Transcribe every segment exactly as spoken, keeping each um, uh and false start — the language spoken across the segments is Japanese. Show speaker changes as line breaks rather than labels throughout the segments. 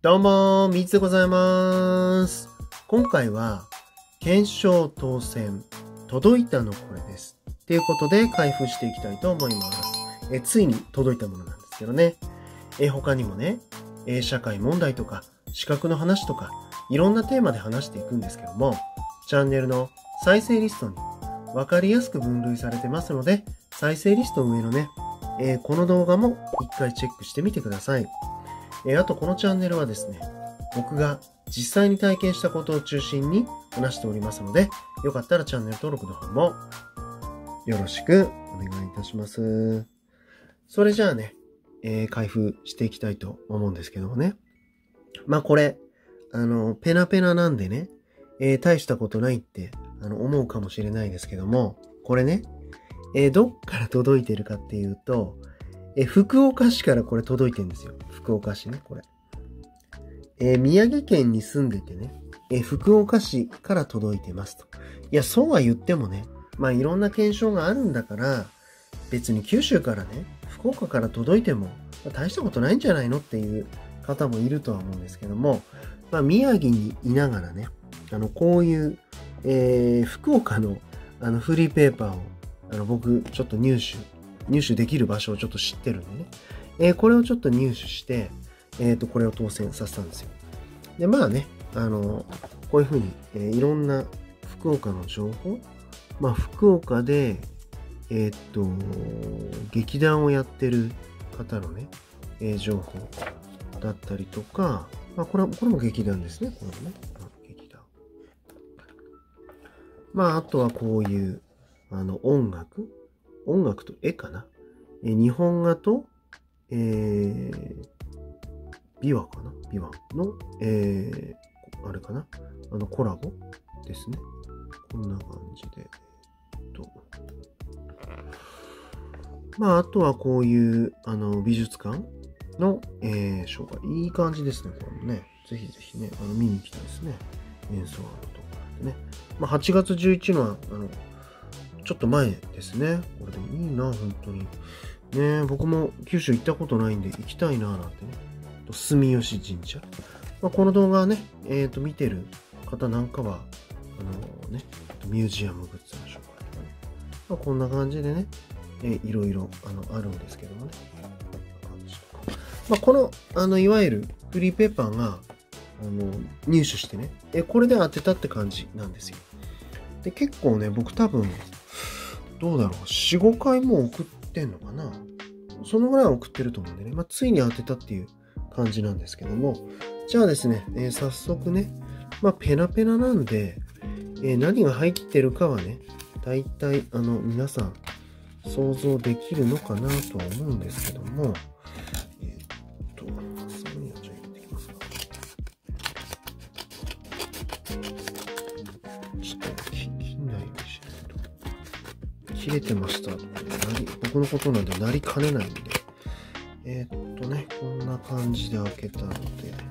どうも、みつでございます。今回は、懸賞当選、届いたのこれです。ということで、開封していきたいと思います。えついに届いたものなんですけどね。え他にもね、え社会問題とか、資格の話とか、いろんなテーマで話していくんですけども、チャンネルの再生リストに分かりやすく分類されてますので、再生リスト上のね、えー、この動画も一回チェックしてみてください。えー、あとこのチャンネルはですね、僕が実際に体験したことを中心に話しておりますので、よかったらチャンネル登録の方もよろしくお願いいたします。それじゃあね、えー、開封していきたいと思うんですけどもね。まあこれ、あの、ペナペナなんでね、えー、大したことないってあの思うかもしれないですけども、これね、えー、どっから届いてるかっていうと、えー、福岡市からこれ届いてるんですよ。福岡市ね、これ。えー、宮城県に住んでてね、えー、福岡市から届いてますと。いや、そうは言ってもね、まあいろんな検証があるんだから、別に九州からね、福岡から届いても、まあ、大したことないんじゃないのっていう方もいるとは思うんですけども、まあ宮城にいながらね、あの、こういう、えー、福岡のあのフリーペーパーを、あの、僕、ちょっと入手、入手できる場所をちょっと知ってるんでね、えー、これをちょっと入手して、えっと、これを当選させたんですよ。で、まあね、あの、こういうふうに、えー、いろんな福岡の情報、まあ、福岡で、えっと、劇団をやってる方のね、えー、情報だったりとか、まあ、これは、これも劇団ですね、これもね。劇団。まあ、あとはこういう、あの、音楽音楽と絵かな、えー、日本画と、えー、琵琶かな琵琶の、えー、あれかなあのコラボですね。こんな感じで。えっと、まあ、あとはこういう、あの、美術館の、えー、紹介。いい感じですね、これもね。ぜひぜひね、あの、見に行きたいですね。演奏のところでね。まあ、はちがつじゅういちにちのは、あの、ちょっと前ですね。これでもいいな、本当に。ね、僕も九州行ったことないんで行きたいな、なんてね。住吉神社。まあ、この動画はね、えっと、見てる方なんかは、あのね、ミュージアムグッズの紹介とかね。まあ、こんな感じでね、えいろいろ、あの、あるんですけどもね。まあ、この、あの、いわゆるフリーペーパーが、あの、入手してね、え、これで当てたって感じなんですよ。で、結構ね、僕多分、どうだろう、よん、ごかいも送ってんのかな。そのぐらいは送ってると思うんでね、まあ、ついに当てたっていう感じなんですけども、じゃあですね、えー、早速ね、まあ、ペナペナなんで、えー、何が入ってるかはね、大体、あの、皆さん、想像できるのかなとは思うんですけども、えー、っと、それにはじゃあ入れていきますか。ちょっと、切んないようにしないと。切れてました。なり、僕のことなんで、なりかねないんで。えー、っとね、こんな感じで開けたので、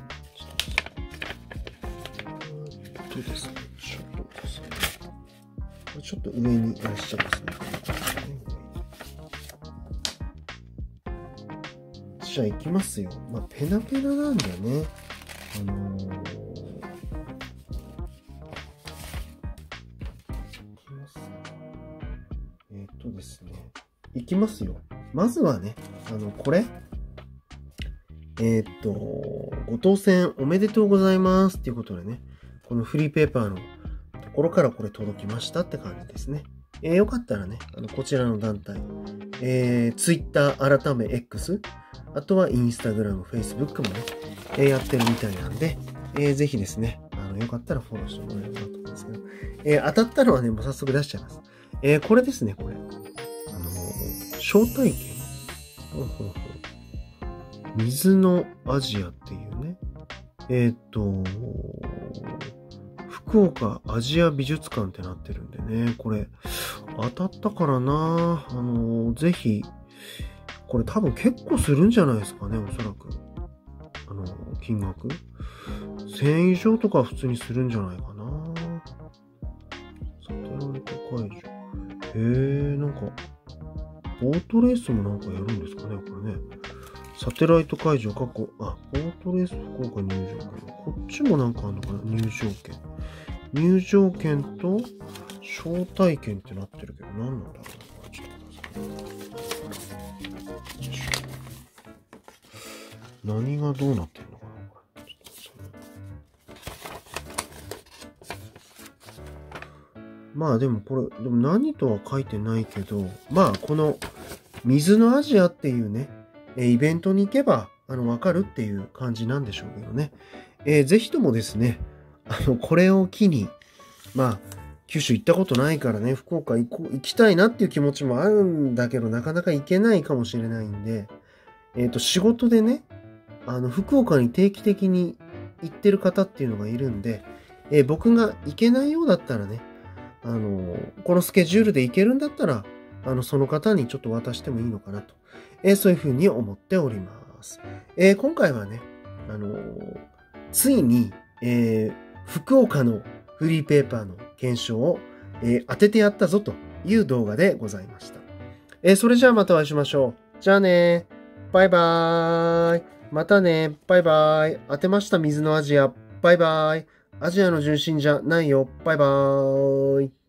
ちょっとですね、ちょっとですね、これちょっと上にあれしちゃいますね。じゃあ行きますよ。まあ、ペナペナなんだよね。あのー、いきますね。えー、っとですね、行きますよ。まずはね、あの、これ。えー、っと、ご当選おめでとうございますっていうことでね、このフリーペーパーのところからこれ届きましたって感じですね。えー、よかったらね、あの、こちらの団体、えー、Twitter 改め X、あとは Instagram、Facebook もね、えー、やってるみたいなんで、えー、ぜひですね、あの、よかったらフォローしてもらえればと思うんですけど、えー、当たったのはね、もう早速出しちゃいます。えー、これですね、これ。あのー、招待券。ほうほうほう。水のアジアっていうね。えっと、福岡アジア美術館ってなってるんでね。これ、当たったからな。あの、ぜひ、これ多分結構するんじゃないですかね、おそらく。あの、金額。せんえん以上とか普通にするんじゃないかな。サテライト会場。へえ、なんか、ボートレースもなんかやるんですかね、これね。 サテライト会場過去、あ、ポートレース福岡入場券。こっちもなんかあんのかな、入場券。入場券と招待券ってなってるけど、何なんだろうな。ちょっと待ってください。何がどうなってんのかな、これ。ちょっと待ってね。まあでもこれ、でも何とは書いてないけど、まあこの水のアジアっていうね、イベントに行けば、あの、わかるっていう感じなんでしょうけどね。えー、ぜひともですね、あの、これを機に、まあ、九州行ったことないからね、福岡行こう、行きたいなっていう気持ちもあるんだけど、なかなか行けないかもしれないんで、えっと、仕事でね、あの、福岡に定期的に行ってる方っていうのがいるんで、えー僕が行けないようだったらね、あの、このスケジュールで行けるんだったら、あの、その方にちょっと渡してもいいのかなと、えーそういうふうに思っております。えー今回はね、あのーついに、えー福岡のフリーペーパーの検証を、えー当ててやったぞという動画でございました。えーそれじゃあまたお会いしましょう。じゃあね。バイバーイ。またね。バイバイ。当てました水のアジア。バイバイ。アジアの中心じゃないよ。バイバーイ。